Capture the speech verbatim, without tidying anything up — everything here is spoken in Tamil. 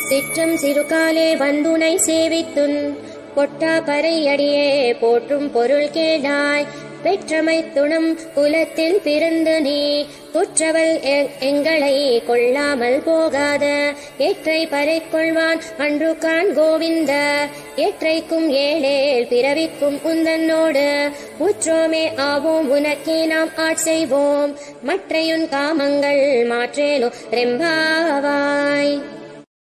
சிற்றம் சிறுகாலே வந்துனை சேவித்துன் பொட்டா பறையடியே போற்றும் பொருள் கேளாய் பெற்றமை துணம் குலத்தில் பிறந்து நீ குற்றவள் எங்களை கொள்ளாமல் போகாத ஏற்றை பறை கொள்வான் அன்று கான் கோவிந்த ஏற்றைக்கும் ஏழேல் பிறவிக்கும் உந்தன்னோடு உற்றோமே ஆவோம் உனக்கே நாம் ஆட்செய்வோம் மற்றையுன் காமங்கள் மாற்றேலோ ரெம்பாவாய்.